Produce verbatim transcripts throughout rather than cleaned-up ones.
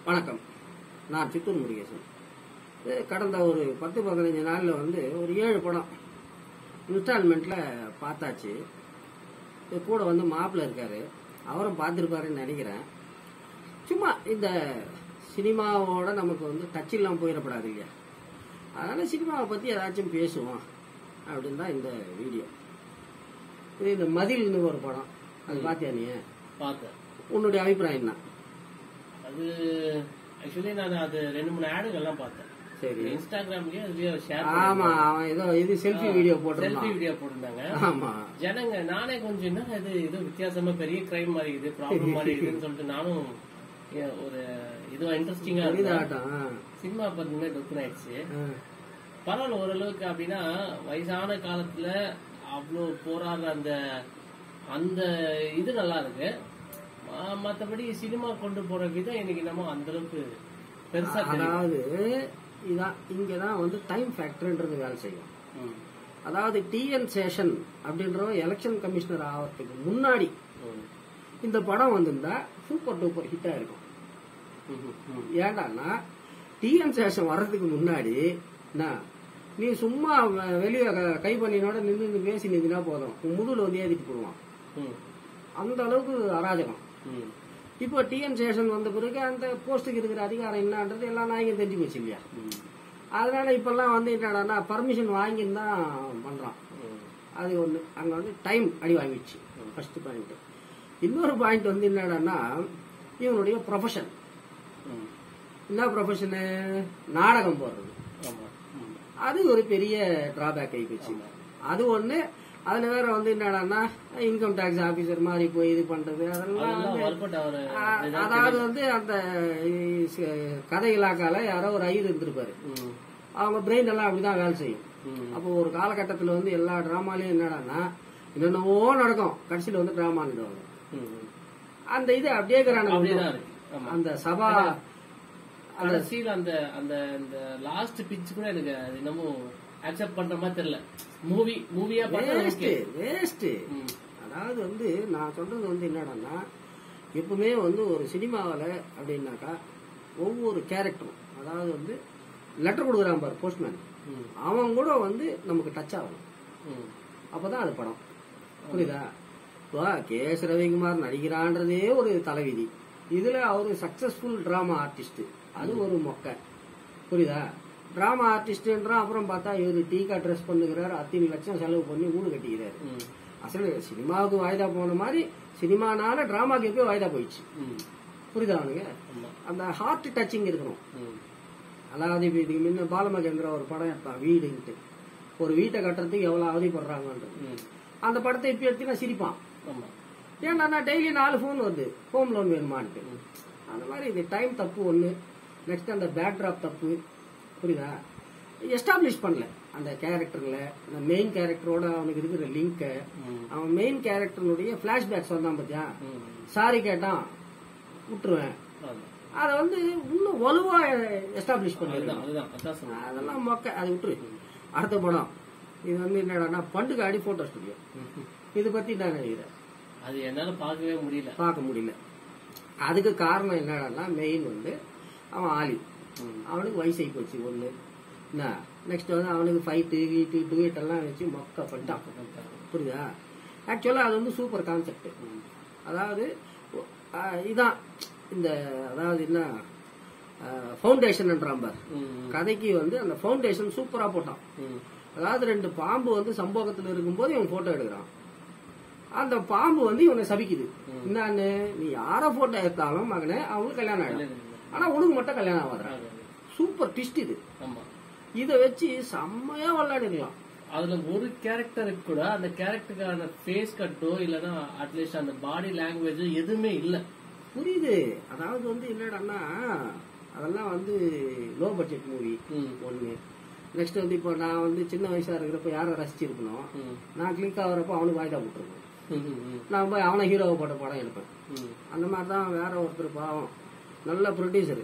வணக்கம். நான் சித்தூர் முருகேசன். கடந்த ஒரு பத்து பதினஞ்சு நாளில் வந்து ஒரு ஏழு படம் இன்ஸ்டால்மெண்ட்ல பார்த்தாச்சு. கூட வந்து மாப்பிள்ள இருக்காரு, அவரும் பார்த்துருப்பாருன்னு நினைக்கிறேன். சும்மா இந்த சினிமாவோட நமக்கு வந்து டச் இல்லாமல் போயிடப்படாது இல்லையா, அதனால சினிமாவை பற்றி ஏதாச்சும் பேசுவோம் அப்படின்னு தான் இந்த வீடியோ. இது இந்த மதில்னு ஒரு படம், அது பார்த்தியா நீ? பார்த்தேன். உன்னுடைய அபிப்பிராயம் என்ன? அது ஆக்சுவலி நான் அது ரெண்டு மூணு ஆடுகள்லாம் பார்த்தேன். சரி, இன்ஸ்டாகிராம்லயே அதுலயே ஷேர். ஆமா, அவன் ஏதோ இது செல்ஃபி வீடியோ போட்டிருந்தான். செல்ஃபி வீடியோ போட்டிருந்தாங்க. ஆமா, ஜனங்க நானே கொஞ்சம் என்ன இது ஏதோ வித்தியாசமா பெரிய கிரைம் மாதிரி இது ப்ராப்ளம் மாதிரி இதுன்னு சொல்லிட்டு நானும் ஒரு இதுவா இன்ட்ரெஸ்டிங்கா இருந்தேன். சினிமா பார்த்தீங்கன்னா டொக்குன் ஆயிடுச்சு. பரவாயில்ல ஓரளவுக்கு. அப்படின்னா வயசான காலத்துல அவ்வளவு போராடுற அந்த அந்த இது நல்லா இருக்கு. மற்றபடி சினிமா கொண்டு போற விதம் எனக்கு நம்ம அந்த அளவுக்கு பெருசா. அதாவது இதான் இங்கதான் வந்து டைம் ஃபேக்டர்ன்றது வேலை செய்யும். அதாவது டிஎன் சேஷன் அப்படின்ற எலெக்ஷன் கமிஷனர் ஆகிறதுக்கு முன்னாடி இந்த படம் வந்திருந்தா சூப்பர் டூப்பர் ஹிட்டா இருக்கும். ஏண்டான்னா டிஎன் சேஷன் வர்றதுக்கு முன்னாடி நீ சும்மா வெளியே கை பண்ணினோட நின்று பேசி நிதினா போதும், முதுகுல வந்து ஏறிட்டு போடுவான். அந்த அளவுக்கு அராஜகம். இப்போ டிஎன் சேஷன் வந்த பிறகு அந்த போஸ்டுக்கு இருக்கிற அதிகாரம் என்னன்றது எல்லா நாயகம் தெரிஞ்சு போச்சு இல்லையா. அதனால இப்பெல்லாம் வந்து என்னடான்னா பர்மிஷன் வாங்கின்னு தான் பண்றான். அது ஒண்ணு. அங்க வந்து டைம் அடி வாங்கிடுச்சு, ஃபர்ஸ்ட் பாயிண்ட். இன்னொரு பாயிண்ட் வந்து என்னடான்னா இவனுடைய ப்ரொஃபஷன். என்ன ப்ரொஃபஷனு? நாடகம் போடுறது. அது ஒரு பெரிய டிராபேக் ஆகி போச்சு. அது ஒண்ணு. அதுல வேற வந்து என்னடான்னா இன்கம் டாக்ஸ் ஆபீசர் மாதிரி போய் இது பண்றது, அதெல்லாம் அதாவது வந்து அந்த கதை இலாக்கால யாரோ ஒரு ஐயர் இருந்திருப்பாரு, அவங்க பிரெயின் எல்லாம் அப்படிதான் வேலை செய்யும். அப்போ ஒரு காலகட்டத்தில் வந்து எல்லா டிராமாலையும் என்னடான்னா என்னென்னவோ நடக்கும், கடைசியில வந்து டிராமான்னுடுவாங்க. அந்த இது அப்படியே அந்த சபா கடைசியில் அந்த அந்த லாஸ்ட் பிட்ச் கூட எனக்கு இன்னமும் அக்செப்ட் பண்ற மாதிரி தெரியல. மூவி மூவியா வேஸ்ட் வேஸ்ட். அதாவது வந்து நான் சொல்றது வந்து என்னடான்னா எப்பவுமே வந்து ஒரு சினிமாவில் அப்படின்னாக்கா ஒவ்வொரு கேரக்டரும், அதாவது வந்து லெட்டர் கொடுக்குறான் பாரு போஸ்ட்மேன், அவன் கூட வந்து நமக்கு டச் ஆகணும், அப்பதான் அது படம். புரியுதா? இப்போ கே எஸ் ரவிக்குமார் நடிக்கிறான்றதே ஒரு தலைவிதி. இதுல அவரு சக்சஸ்ஃபுல் டிராமா ஆர்டிஸ்ட், அது ஒரு மொக்க. புரியுதா? டிராமா ஆர்டிஸ்ட்ன்றான். அப்புறம் பார்த்தா இவரு டீக்கா ட்ரெஸ் பண்ணுகிறாரு, அத்தனை லட்சம் செலவு பண்ணி வீடு கட்டிக்கிறாரு. அசல் சினிமாவுக்கு வாய்தா போன மாதிரி சினிமானால டிராமாக்கு எப்போ வாய்தா போயிடுச்சு. புரியுதா? அவனுங்க அந்த ஹார்ட் டச்சிங் இருக்கணும். அதாவது இதுக்கு முன்ன பாலமகேந்திரா ஒரு படம் எடுத்தான் வீடுன்ட்டு, ஒரு வீட்டை கட்டுறதுக்கு எவ்வளவு அவதிப்படுறாங்கன்றது. அந்த படத்தை இப்ப எடுத்து நான் சிரிப்பான். ஏன்னா டெய்லி நாலு போன் வருது, ஹோம் லோன் வேணுமான்ட்டு. அந்த மாதிரி இது டைம் தப்பு ஒண்ணு. நெக்ஸ்ட் அந்த பேக்ட்ராப் தப்பு. புரியுதா? எஸ்டாப்ளிஷ் பண்ணல அந்த கேரக்டர்ல, அந்த மெயின் கேரக்டரோட அவனுக்கு இருக்கிற லிங்க. அவன் மெயின் கேரக்டருடைய பிளாஷ்பேக்ஸ் வந்தான் பாத்தியா, சாரி கேட்டான் விட்டுருவேன், அத வந்து இன்னும் வலுவா எஸ்டாப்ளிஷ் பண்ணிருக்கான். அதெல்லாம் மொக்க, அதை விட்டுரு. அடுத்த படம் இது வந்து என்னடா பண்டுகாடி போட்டோ ஸ்டுடியோ. இதை பத்தி நான் நினைக்கிறேன், அது என்னால பார்க்கவே முடியல பார்க்க முடியல. அதுக்கு காரணம் என்னடான்னா மெயின் வந்து அவன் ஆலி, அவனுக்கு வயசை போச்சு ஒண்ணு. நெக்ஸ்ட் வந்து அவனுக்கு ஃபைட்டு வீட்டு டூயட் எல்லாம் வச்சு மொக்க பண்ணிட்டான். புரியுதா? ஆக்சுவலா அது வந்து சூப்பர் கான்செப்ட். அதாவது இதான் இந்த அதாவது என்ன பவுண்டேஷன் பார் கதைக்கு வந்து அந்த பவுண்டேஷன் சூப்பரா போட்டான். அதாவது ரெண்டு பாம்பு வந்து சம்பவத்துல இருக்கும்போது இவன் போட்டோ எடுக்கிறான். அந்த பாம்பு வந்து இவனை சபிக்குது, என்னன்னு நீ யார போட்டோ எடுத்தாலும் மகனே அவங்களுக்கு கல்யாணம் ஆயிடும், ஆனா உனக்கு மட்டும் கல்யாணம் ஆகாது. சூப்பர் ட்விஸ்ட் இது. இத வச்சு செம்மையா விளையாடிக்கலாம். அதுல ஒரு கேரக்டருக்கு கூட அந்த கேரக்டருக்கான ஃபேஸ் கட்டோ இல்லன்னா அட்லீஸ்ட் அந்த பாடி லாங்குவேஜ் எதுவுமே இல்ல. புரியுது? அதாவது வந்து என்னடான்னா அதெல்லாம் வந்து லோ பட்ஜெட் மூவி ஒண்ணு. நெக்ஸ்ட் வந்து இப்போ நான் வந்து சின்ன வயசா இருக்கிறப்ப யாரை ரசிச்சிருக்கணும், நான் கிளிக் ஆகுறப்ப அவனுக்கு வாய்தா போட்டுருக்கேன். நான் போய் அவனை ஹீரோவை போட்ட படம் எடுப்பேன். அந்த மாதிரிதான் வேற ஒருத்தர் பாவம் நல்ல ப்ரொடியூசர்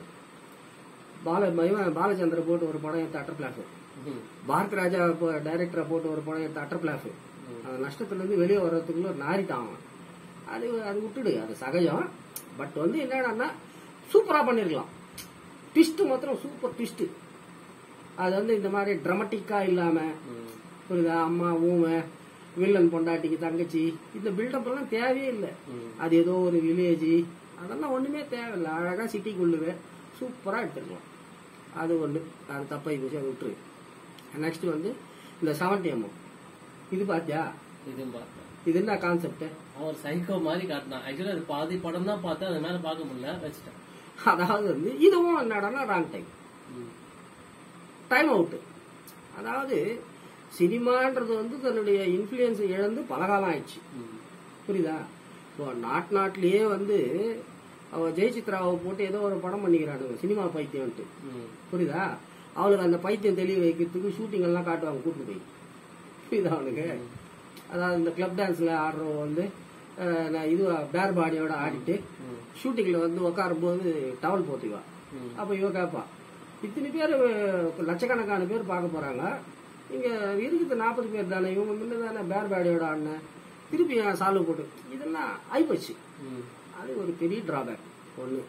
பால பாலச்சந்திர போட்டு ஒரு படம் எடுத்து அட்டர் பிளாஃப், பாரத் ராஜா டைரக்டரை போட்டு ஒரு படம் எடுத்து அட்டர் பிளாஃப். அந்த நஷ்டத்துல இருந்து வெளியே வர்றதுக்குள்ள நாரிட்டான். அது அது விட்டுடு, அது சகஜம். பட் வந்து என்னன்னா சூப்பரா பண்ணிருக்கலாம். ட்விஸ்ட் மாத்திரம் சூப்பர் ட்விஸ்ட். அது வந்து இந்த மாதிரி டிராமட்டிக்கா இல்லாம புரியுதா, அம்மா ஊமை வில்லன் பொண்டாட்டிக்கு தங்கச்சி இந்த பில்டப் எல்லாம் தேவையே இல்லை. அது ஏதோ ஒரு வில்லேஜ் அதெல்லாம் ஒண்ணுமே தேவையில்லை. அழகா சிட்டிக்குள்ளுவே சூப்பரா எடுத்துக்கலாம். அது ஒண்ணு, அது தப்பாய் போச்சு, அதை விட்டுரு. நெக்ஸ்ட் வந்து இந்த செவன்டி எம்எம் இது பாத்தியா? இதுவும் பார்த்தேன். இது என்ன கான்செப்ட்? அவர் சைக்கோ மாதிரி காட்டினான். ஆக்சுவலா அது பாதி படம் தான் பார்த்தேன், அதனால பார்க்க முடியல, வச்சுட்டேன். அதாவது வந்து இதுவும் என்னடா ராங் டைம் டைம் அவுட். அதாவது சினிமான்றது வந்து தன்னுடைய இன்ஃபுளுயன்ஸ் இழந்து பலகாலம் ஆயிடுச்சு. புரியுதா? நாட் நாட்டிலேயே வந்து அவ ஜெயசித்ராவை போட்டு ஏதோ ஒரு படம் பண்ணிக்கிறானுங்க சினிமா பைத்தியம்ட்டு. புரியுதா? அவளுக்கு அந்த பைத்தியம் தெளிவு வைக்கிறதுக்கு ஷூட்டிங் எல்லாம் காட்டுவாங்க கூட்டு போய். புரியுதா அவனுக்கு? அதாவது இந்த கிளப் டான்ஸ்ல ஆடுறவங்க வந்து இது பேர் பாடியோட ஆடிட்டு ஷூட்டிங்ல வந்து உட்காரும் போது டவல் போத்துவா. அப்ப இவ கேப்பா, இத்தனை பேர் லட்சக்கணக்கான பேர் பார்க்க போறாங்க, இங்க இருக்குது நாற்பது பேர் தானே, இவங்க முன்ன தானே பேர் பாடியோட ஆடின, திருப்பி சால்வ் போட்டு இதெல்லாம் ஆயிப்போச்சு. அது ஒரு பெரிய டிராபேக் ஒண்ணு.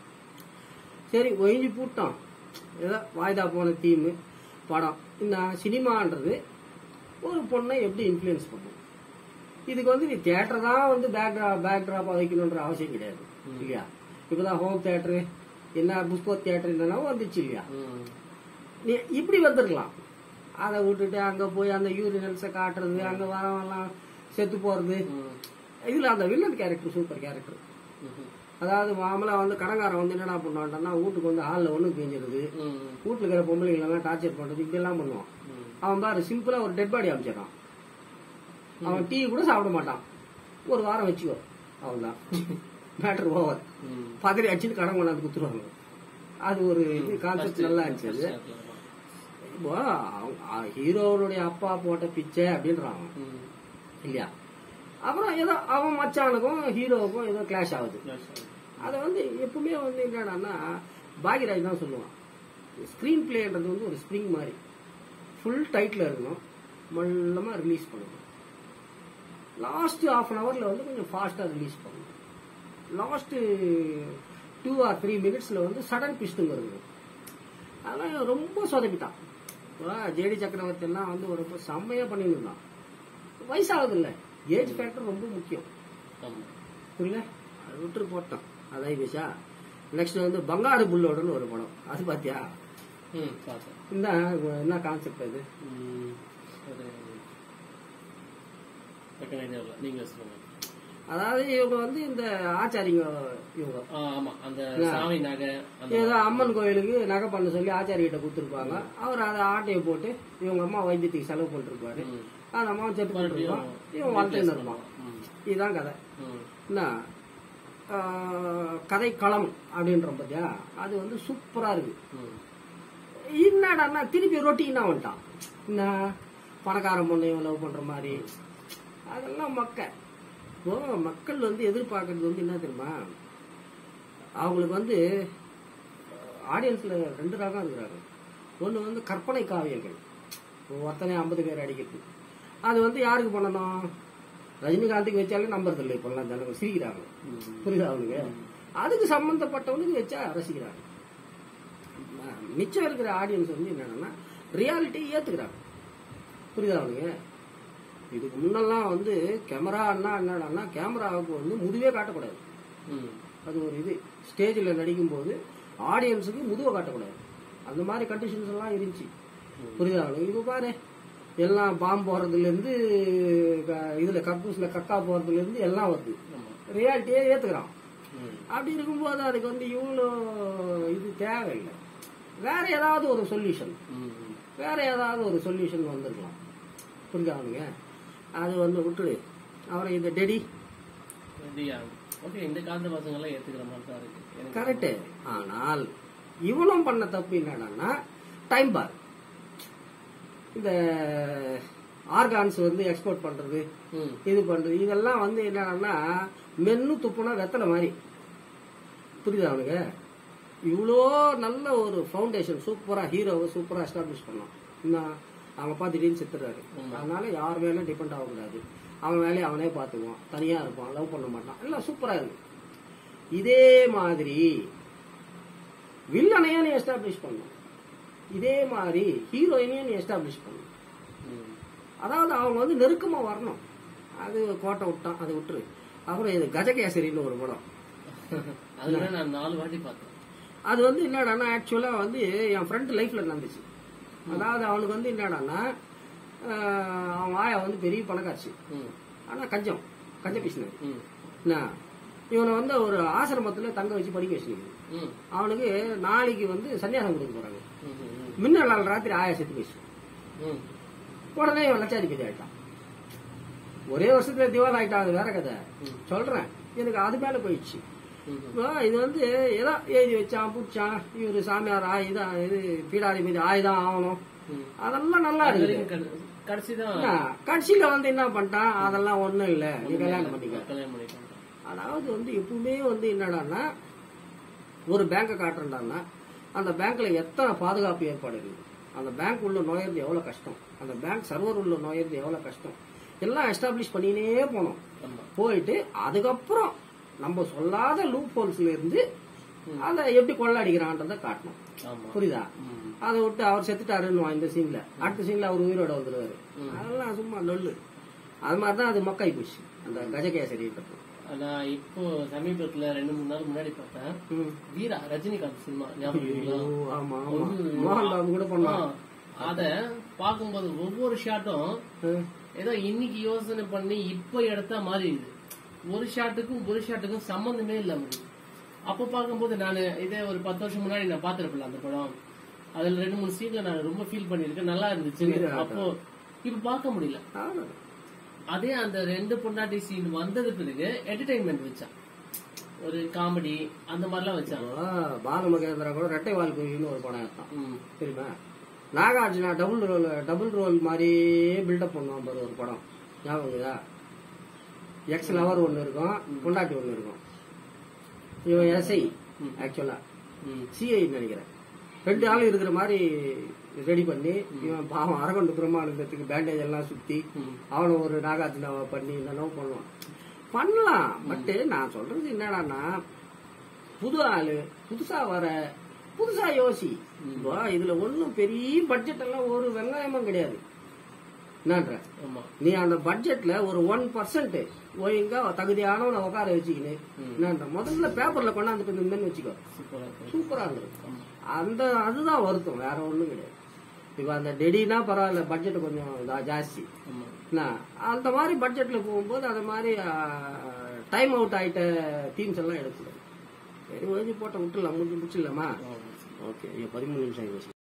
சரி ஒழிஞ்சு பூட்டோம், ஏதோ வாய்தா போன தீம் படம். இந்த சினிமான்றது ஒரு பொண்ணை எப்படி இன்ஃபுளுயன்ஸ் பண்ணும்? இதுக்கு வந்து நீ தியேட்டர் தான் வந்து பேக் பேக் டிராப்பா வைக்கணும்ன்ற அவசியம் கிடையாது இல்லையா? இப்பதான் ஹோம் தியேட்டரு என்ன புஷ்போ தியேட்டர் என்னன்னா வந்துச்சு இல்லையா? நீ இப்படி வந்துருக்கலாம். அதை விட்டுட்டு அங்க போய் அந்த யூரினல்ஸை காட்டுறது, அங்க வரவெல்லாம் செத்து போறது. இதுல அந்த வில்லன் கேரக்டர் சூப்பர் கேரக்டர். அதாவது மாமலா வந்து கடங்காரன் வந்து என்னடா பண்ணுவான்டா, வீட்டுக்கு வந்து ஹாலில் ஒண்ணு பெஞ்சிருது, வீட்டுல இருக்கிற பொம்பளைங்களெல்லாம் டார்ச்சர் பண்றது, இப்படி எல்லாம் பண்ணுவான். அவன் பாரு சிம்பிளா ஒரு டெட் பாடி அமைச்சிடறான். அவன் டீ கூட சாப்பிட மாட்டான், ஒரு வாரம் வச்சுக்கோ, அவன்தான் மேட்டர் ஓவர். பதறி அடிச்சுட்டு கடன் கொண்டாந்து குத்துருவாங்க. அது ஒரு இது கான்செப்ட் நல்லா இருந்துச்சு. அது இப்போ ஹீரோனுடைய அப்பா போட்ட பிச்சை அப்படின்றாங்க இல்லையா? அப்புறம் ஏதோ அவன் மச்சானுக்கும் ஹீரோவுக்கும் ஏதோ கிளாஷ் ஆகுது. அதை வந்து எப்பவுமே வந்து என்னடான்னா பாக்யராஜ் தான் சொல்லுவான், ஸ்கிரீன் பிளேன்றது வந்து ஒரு ஸ்ப்ரிங் மாதிரி ஃபுல் டைட்ல இருக்கணும், மெல்லமா ரிலீஸ் பண்ணணும். லாஸ்ட் ஹாஃப் அன் ஹவர்ல வந்து கொஞ்சம் ஃபாஸ்டா ரிலீஸ் பண்ணணும். லாஸ்ட் டூ ஆர் த்ரீ மினிட்ஸ்ல வந்து சடன் பிஸ்டுங்க இருக்கு. அதெல்லாம் ரொம்ப சொதப்பிட்டான். ஜேடி சக்கரவர்த்தி எல்லாம் வந்து ஒரு செம்மையா பண்ணிட்டு இருந்தான். வயசாகுது இல்ல, ஏஜ் ஃபேக்டர் ரொம்ப முக்கியம். புரியல? அது விட்டு போட்டோம். அதான் விஷா. நெக்ஸ்ட் வந்து பங்காரு புல்லோடன்னு ஒரு படம், அது பாத்தியா? இந்த என்ன கான்செப்ட் அது? அதாவது இவங்க வந்து இந்த ஆச்சாரிங்க, இவங்க ஏதோ அம்மன் கோயிலுக்கு நகை பண்ண சொல்லி ஆச்சாரிகிட்ட கொடுத்துருப்பாங்க. அவர் அதை ஆட்டையை போட்டு இவங்க அம்மா வைத்தியத்துக்கு செலவு பண்ணிருப்பாரு. அந்த அம்மா செத்து பண்ணிருப்பான், இவன் வளர்த்துன்னு இருப்பான். இதுதான் கதை. என்ன கதை களம் அப்படின்ற பத்தியா? அது வந்து சூப்பரா இருக்கு. என்னடா திருப்பி ரொட்டினா வந்துட்டான், என்ன பணக்கார பொண்ணு லவ் பண்ற மாதிரி. அதெல்லாம் மக்கள் மக்கள் வந்து எதிர்பார்க்கறது வந்து என்ன தெரியுமா? அவங்களுக்கு வந்து ஆடியன்ஸ்ல ரெண்டு ரகம் இருக்கிறாங்க. ஒண்ணு வந்து கற்பனை காவியங்கள், ஒருத்தனை ஐம்பது பேர் அடிக்கிறது. அது வந்து யாருக்கு பண்ணணும்? ரஜினிகாந்துக்கு வச்சாலே நம்புறது இல்லை இப்பெல்லாம், ஜனங்க சிரிக்கிறாங்க. புரியுதா அவனுக்கு? அதுக்கு சம்பந்தப்பட்டவனுக்கு வச்சா ரசிக்கிறாங்க. மிச்சம் இருக்கிற ஆடியன்ஸ் வந்து என்னன்னா ரியாலிட்டி ஏத்துக்கிறாங்க. புரியுதா அவனுக்கு? இதுக்கு முன்னெல்லாம் வந்து கேமரான்னா என்னடான்னா கேமராவுக்கு வந்து முதுவே காட்டக்கூடாது. அது ஒரு இது ஸ்டேஜில் நடிக்கும் போது ஆடியன்ஸுக்கு முதுவை காட்டக்கூடாது. அந்த மாதிரி கண்டிஷன்ஸ் எல்லாம் இருந்துச்சு. புரியுதா அவனுக்கு? இப்ப பாரு, எல்லாம் பாம்பு போறதுல இருந்து இதுல கக்கூஸ்ல கக்கா போறதுல இருந்து எல்லாம் வருது. ரியாலிட்டியே ஏத்துக்கிறான். அப்படி இருக்கும்போது அதுக்கு வந்து இவ்வளோ இது தேவையில்லை. வேற ஏதாவது ஒரு சொல்யூஷன் வேற ஏதாவது ஒரு சொல்யூஷன் வந்திருக்கலாம். புரியுதா அவனுங்க? அது வந்து விட்டுடு. அவரை இந்த டெடி இந்த காலத்து பசங்க எல்லாம் ஏத்துக்கிற மாதிரி தான் இருக்கு. கரெக்ட். ஆனால் இவனும் பண்ண தப்பு என்னன்னா டைம் பார். இந்த ஆர்கான்ஸ் வந்து எக்ஸ்போர்ட் பண்றது, இது பண்றது, இதெல்லாம் வந்து என்னன்னா மென்னு துப்புனா வெத்தலை மாதிரி. புரியுதா அவனுக்கு? இவ்வளோ நல்ல ஒரு ஃபவுண்டேஷன் சூப்பரா ஹீரோவை சூப்பரா எஸ்டாப்ளிஷ் பண்ணோம். இன்னும் அவங்க பார்த்து திடீர்னு செத்துறாரு. அதனால யார் மேலும் டிபெண்ட் ஆகக்கூடாது. அவன் வேலையை அவனே பார்த்துக்குவான், தனியா இருப்பான், லவ் பண்ண மாட்டான், எல்லாம் சூப்பரா இருக்கு. இதே மாதிரி வில்லனையும் நீ எஸ்டாப்ளிஷ் பண்ணும், இதே மாதிரி ஹீரோயினையும் நீ எஸ்டாப்ளிஷ் பண்ணும். அதாவது அவங்க வந்து நெருக்கமா வரணும். அது கோட்டை விட்டான், அது விட்டுரு. அப்புறம் இது கஜகேசரின்னு ஒரு படம், அதுல நான் நாலு வாட்டி பார்த்தேன். அது வந்து என்னடான்னா ஆக்சுவலா வந்து என் ஃப்ரெண்ட் லைஃப்ல நடந்துச்சு. அதாவது அவனுக்கு வந்து என்னடான்னா அவன் ஆயா வந்து பெரிய பணக்காட்சி, ஆனா கஞ்சம் கஞ்ச பேசினாரு. என்ன இவனை வந்து ஒரு ஆசிரமத்துல தங்க வச்சு படிக்க வச்சுருக்கு. அவனுக்கு நாளைக்கு வந்து சன்னியாசம் கொடுக்க போறாங்க. முன்ன நாள் ராத்திரி ஆயா செத்து போயிடுச்சு. உடனே இவன் லட்சாதிபதி ஆயிட்டான். ஒரே வருஷத்துல திவால் ஆயிட்டான். அது வேற கதை சொல்றேன். எனக்கு அது மேல போயிடுச்சு. இது வந்து ஏதோ எழுதி வச்சான் பூச்சான், இவரு சாமியார் ஆயுதான், இது பீடாரி மீது ஆயுதான் ஆகணும், அதெல்லாம் நல்லா இருக்கு. கடைசியில வந்து என்ன பண்ணிட்டான், அதெல்லாம் ஒண்ணும் இல்ல, நீ கல்யாணம் பண்ணிக்க. அதாவது வந்து எப்பவுமே வந்து என்னடான்னா ஒரு பேங்க காட்டுறான்னா அந்த பேங்க்ல எத்தனை பாதுகாப்பு ஏற்பாடு இருக்கு, அந்த பேங்க் உள்ள நுழையிறது எவ்வளவு கஷ்டம், அந்த பேங்க் சர்வர் உள்ள நுழையிறது எவ்வளவு கஷ்டம், எல்லாம் எஸ்டாப்ளிஷ் பண்ணினே போனோம். போயிட்டு அதுக்கப்புறம் நம்ம சொல்லாத லூப் ஹோல்ஸ்ல இருந்து அதை எப்படி கொள்ளாடிக்கிறான்றத காட்டணும். புரியுதா? அதை விட்டு அவர் செத்துட்டாருன்னு இந்த சீன்ல, அடுத்த சீன்ல அவர் உயிரோட வந்துருவாரு. அதெல்லாம் சும்மா நொல்லு. அது மாதிரிதான் அது மக்காய் போச்சு அந்த கஜகேசரின்றது. நான் இப்போ சமீபத்துல ரெண்டு மூணு நாள் முன்னாடி பார்த்தேன் வீரா, ரஜினிகாந்த் சினிமா ஞாபகம். அத பாக்கும்போது ஒவ்வொரு ஷாட்டும் ஏதோ இன்னைக்கு யோசனை பண்ணி இப்ப எடுத்தா மாதிரி இது. ஒரு ஷாட்டுக்கும் ஒரு ஷாட்டுக்கும் சம்பந்தமே இல்ல. அப்ப பாக்கும்போது நான் இதே ஒரு பத்து வருஷம் முன்னாடி நான் பாத்துருப்பேன் அந்த படம். அதுல ரெண்டு மூணு சீன்ல நான் ரொம்ப ஃபீல் பண்ணிருக்கேன், நல்லா இருந்துச்சு. அப்போ இப்ப பார்க்க முடியல. அதே அந்த ரெண்டு பொண்டாட்டி சீன் வந்தது பிறகு என்டர்டைன்மெண்ட் வச்சான், ஒரு காமெடி அந்த மாதிரிலாம் வச்சான். பாலமகேந்திரா கூட ரெட்டை வாழ்க்கைன்னு ஒரு படம் எடுத்தான் தெரியுமா? Nagarjuna double role double role மாதிரியே பில்டப் பண்ணுவான் பாரு ஒரு படம், ஞாபகம்? எக்ஸ் லவர் ஒன்னு இருக்கும், பொண்டாட்டி ஒன்னு இருக்கும். இவன் எஸ்ஐ, ஆக்சுவலா சிஐ நினைக்கிறேன். ரெண்டு ஆள் இருக்கிற மாதிரி ரெடி பண்ணி இவன் பாவம் அரகொண்டு பிரம்மானந்தத்துக்கு பேண்டேஜ் எல்லாம் சுத்தி அவனை ஒரு நாகார்ஜுனாவை பண்ணி என்னென்ன பண்ணுவான். பண்ணலாம். பட் நான் சொல்றது என்னடான்னா புது ஆளு புதுசா வர புதுசா யோசி. இதுல ஒன்னும் பெரிய பட்ஜெட் எல்லாம் ஒரு வெங்காயமும் கிடையாது. என்னன்ற நீ அந்த பட்ஜெட்ல ஒரு ஒன் பர்சன்ட் ஒழுங்கா தகுதியானவனை உட்கார வச்சுக்கின்னு என்னன்ற முதல்ல பேப்பர்ல கொண்டாந்துட்டு இருந்தேன்னு வச்சுக்கோ, சூப்பரா இருந்திருக்கும். அந்த அதுதான் வருத்தம், வேற ஒண்ணும் கிடையாது. இப்ப அந்த டெடினா பரவாயில்ல, பட்ஜெட் கொஞ்சம் ஜாஸ்தி. அந்த மாதிரி பட்ஜெட்ல போகும்போது அந்த மாதிரி டைம் அவுட் ஆயிட்ட தீம்ஸ் எல்லாம் எடுக்கல. சரி ஓய்வு போட்ட விட்டுலாம், முடிஞ்சு முடிச்சிடலாமா? ஓகே, பதிமூணு நிமிஷம் ஆயிடுச்சு.